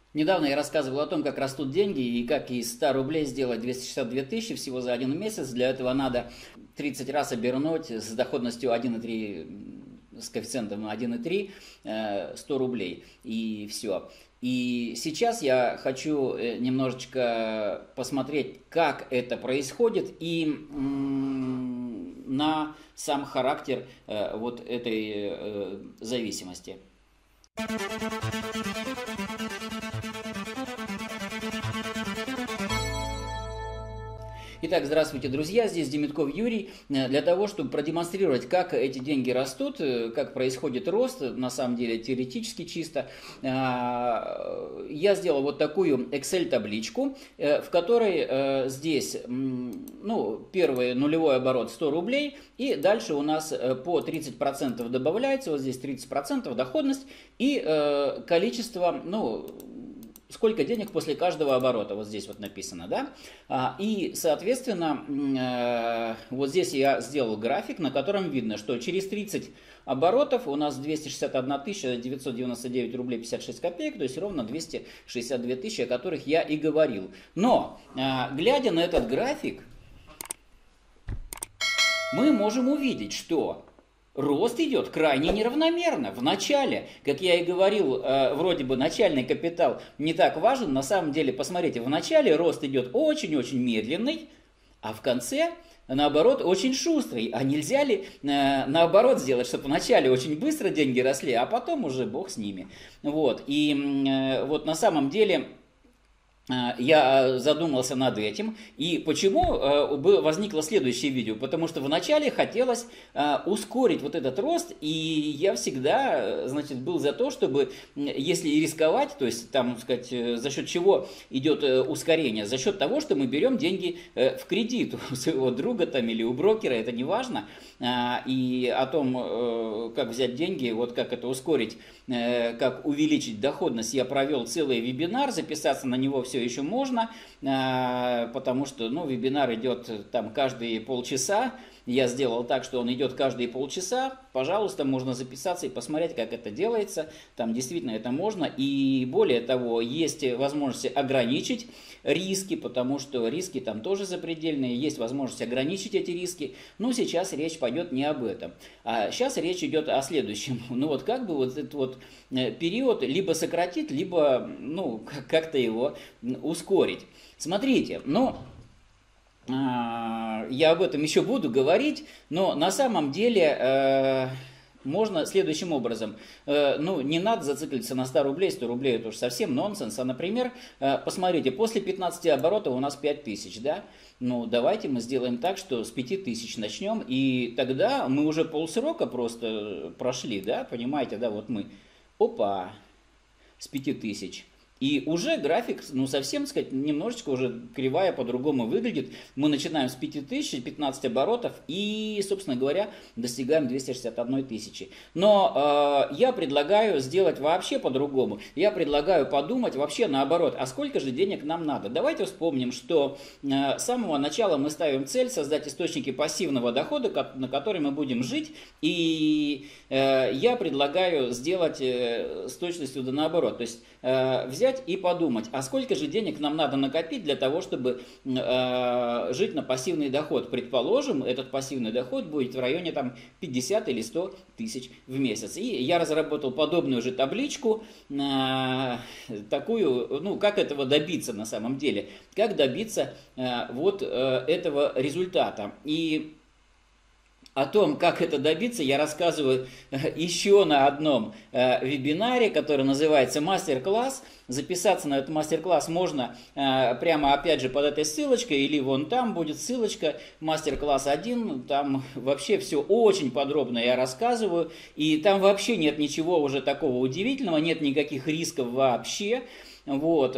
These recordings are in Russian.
Недавно я рассказывал о том, как растут деньги и как из 100 рублей сделать 262 тысячи всего за один месяц. Для этого надо 30 раз обернуть с доходностью 1,3, с коэффициентом 1,3, 100 рублей и все. И сейчас я хочу немножечко посмотреть, как это происходит и на сам характер вот этой зависимости. Итак, здравствуйте, друзья, здесь Демитков Юрий. Для того, чтобы продемонстрировать, как эти деньги растут, как происходит рост, на самом деле теоретически чисто, я сделал вот такую Excel-табличку, в которой здесь, ну, первый нулевой оборот 100 рублей, и дальше у нас по 30% добавляется, вот здесь 30% доходность и количество, ну, сколько денег после каждого оборота, вот здесь вот написано, да, и, соответственно, вот здесь я сделал график, на котором видно, что через 30 оборотов у нас 261 999 рублей 56 копеек, то есть ровно 262 тысячи, о которых я и говорил. Но, глядя на этот график, мы можем увидеть, что рост идет крайне неравномерно. В начале, как я и говорил, вроде бы начальный капитал не так важен. На самом деле, посмотрите, в начале рост идет очень-очень медленный, а в конце, наоборот, очень шустрый. А нельзя ли наоборот сделать, чтобы вначале очень быстро деньги росли, а потом уже бог с ними. Вот. И вот на самом деле я задумался над этим. И почему возникло следующее видео? Потому что вначале хотелось ускорить вот этот рост, и я всегда, значит, был за то, чтобы, если и рисковать, то есть, там, сказать, за счет чего идет ускорение? За счет того, что мы берем деньги в кредит у своего друга там, или у брокера, это не важно. И о том, как взять деньги, вот как это ускорить, как увеличить доходность, я провел целый вебинар, записаться на него все еще можно, потому что, ну, вебинар идет там каждые полчаса. Я сделал так, что он идет каждые полчаса. Пожалуйста, можно записаться и посмотреть, как это делается. Там действительно это можно. И более того, есть возможность ограничить риски, потому что риски там тоже запредельные. Есть возможность ограничить эти риски. Но сейчас речь пойдет не об этом. А сейчас речь идет о следующем. Ну вот как бы вот этот вот период либо сократить, либо, ну, как-то его ускорить. Смотрите, ну, я об этом еще буду говорить, но на самом деле можно следующим образом. Ну, не надо зацикливаться на 100 рублей, 100 рублей это уж совсем нонсенс. А, например, посмотрите, после 15 оборотов у нас 5000, да? Ну, давайте мы сделаем так, что с 5000 начнем, и тогда мы уже полсрока просто прошли, да? Понимаете, да, вот мы, опа, с 5000. И уже график, ну, совсем, сказать, немножечко уже кривая по-другому выглядит. Мы начинаем с 5000, 15 оборотов и, собственно говоря, достигаем 261 тысячи. Но я предлагаю сделать вообще по-другому. Я предлагаю подумать вообще наоборот, а сколько же денег нам надо? Давайте вспомним, что с самого начала мы ставим цель создать источники пассивного дохода, на который мы будем жить. И я предлагаю сделать с точностью да наоборот. То есть взять и подумать, а сколько же денег нам надо накопить для того, чтобы жить на пассивный доход. Предположим, этот пассивный доход будет в районе там 50 или 100 тысяч в месяц. И я разработал подобную же табличку, такую, ну, как этого добиться на самом деле, как добиться вот этого результата. И о том, как это добиться, я рассказываю еще на одном вебинаре, который называется «Мастер-класс». Записаться на этот мастер-класс можно прямо опять же под этой ссылочкой, или вон там будет ссылочка «Мастер-класс 1». Там вообще все очень подробно я рассказываю, и там вообще нет ничего уже такого удивительного, нет никаких рисков вообще. Вот.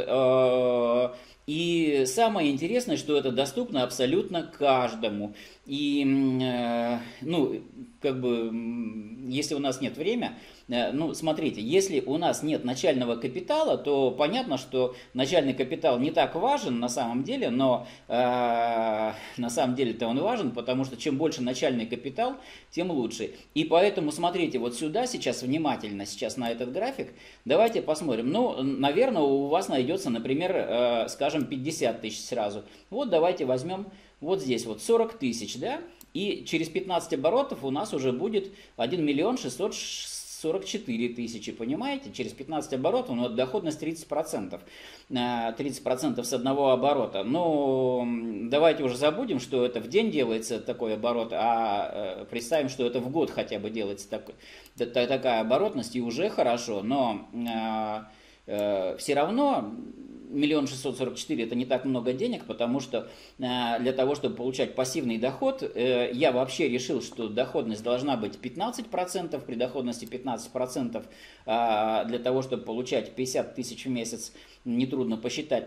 И самое интересное, что это доступно абсолютно каждому. И, ну, как бы, если у нас нет времени, Ну, смотрите, если у нас нет начального капитала, то понятно, что начальный капитал не так важен на самом деле, но на самом деле-то он важен, потому что чем больше начальный капитал, тем лучше. И поэтому смотрите вот сюда сейчас внимательно, сейчас на этот график. Давайте посмотрим. Ну, наверное, у вас найдется, например, скажем, 50 тысяч сразу. Вот давайте возьмем вот здесь вот 40 тысяч, да? И через 15 оборотов у нас уже будет 1 миллион 644 тысячи, понимаете? Через 15 оборотов, ну, доходность 30%. 30% с одного оборота. Но давайте уже забудем, что это в день делается такой оборот, а представим, что это в год хотя бы делается такая оборотность, и уже хорошо. Но все равно 1 644 000 это не так много денег, потому что для того, чтобы получать пассивный доход, я вообще решил, что доходность должна быть 15%, при доходности 15%, для того, чтобы получать 50 тысяч в месяц, нетрудно посчитать,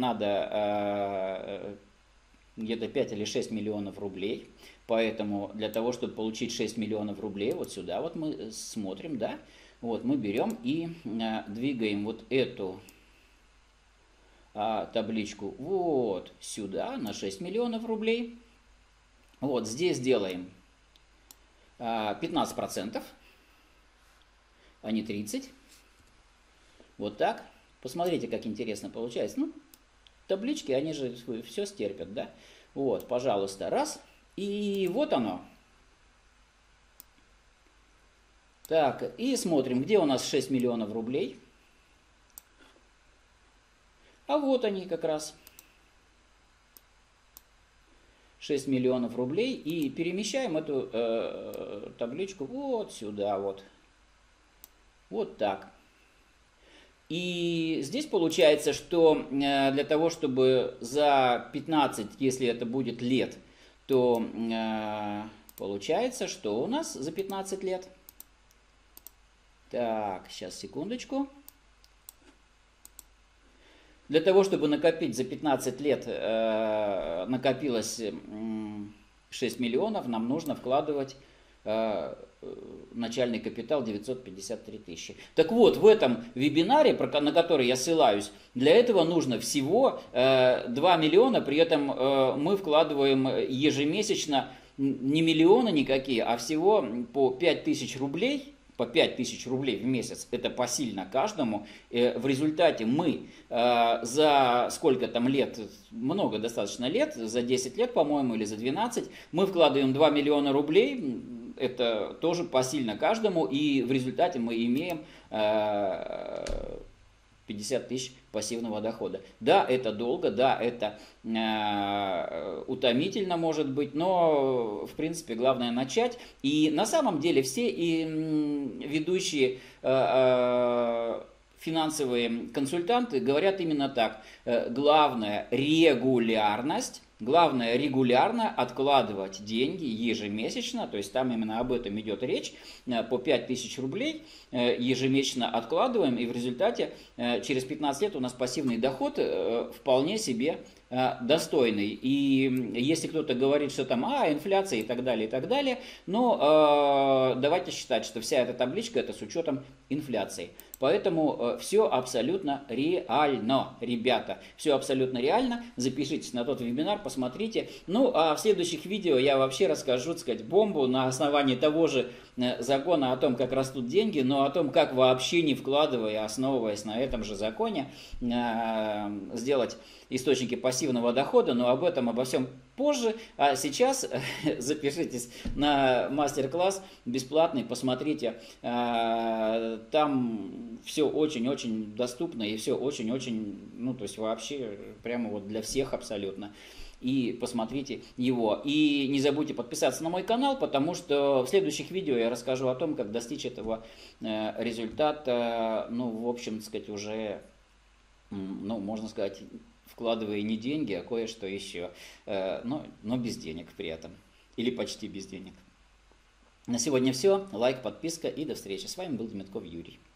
надо где-то 5 или 6 миллионов рублей. Поэтому для того, чтобы получить 6 миллионов рублей, вот сюда вот мы смотрим, да, вот мы берем и двигаем вот эту табличку вот сюда на 6 миллионов рублей. Вот здесь делаем 15%, а не 30%. Вот так. Посмотрите, как интересно получается. Ну, таблички, они же все стерпят, да? Вот, пожалуйста, раз. И вот оно. Так, и смотрим, где у нас 6 миллионов рублей. А вот они как раз. 6 миллионов рублей. И перемещаем эту табличку вот сюда вот. Вот так. И здесь получается, что для того, чтобы за 15, если это будет лет, то получается, что у нас за 15 лет. Так, сейчас, секундочку. Для того, чтобы накопить за 15 лет, накопилось 6 миллионов, нам нужно вкладывать начальный капитал 953 тысячи. Так вот, в этом вебинаре, на который я ссылаюсь, для этого нужно всего 2 миллиона, при этом мы вкладываем ежемесячно не миллионы никакие, а всего по 5 тысяч рублей. По 5 тысяч рублей в месяц, это посильно каждому. В результате мы за сколько там лет, много достаточно лет, за 10 лет, по-моему, или за 12, мы вкладываем 2 миллиона рублей, это тоже посильно каждому, и в результате мы имеем 50 тысяч пассивного дохода. Да, это долго, да, это утомительно может быть, но в принципе главное начать. И на самом деле все ведущие финансовые консультанты говорят именно так. Главное регулярность. Главное регулярно откладывать деньги ежемесячно, то есть там именно об этом идет речь, по 5 тысяч рублей ежемесячно откладываем, и в результате через 15 лет у нас пассивный доход вполне себе достойный. И если кто-то говорит, что там инфляция и так далее, но давайте считать, что вся эта табличка это с учетом инфляции. Поэтому все абсолютно реально, ребята. Все абсолютно реально. Запишитесь на тот вебинар, посмотрите. Ну, а в следующих видео я вообще расскажу, так сказать, бомбу на основании того же закона о том, как растут деньги, но о том, как вообще не вкладывая, основываясь на этом же законе, сделать источники пассивного дохода, но об этом, обо всем позже. А сейчас запишитесь на мастер-класс бесплатный, посмотрите. Там все очень-очень доступно и все очень-очень, ну, то есть вообще прямо вот для всех абсолютно. И посмотрите его. И не забудьте подписаться на мой канал, потому что в следующих видео я расскажу о том, как достичь этого результата, ну, в общем, так сказать, уже, ну, можно сказать, вкладывая не деньги, а кое-что еще, но без денег при этом, или почти без денег. На сегодня все. Лайк, подписка и до встречи. С вами был Демятков Юрий.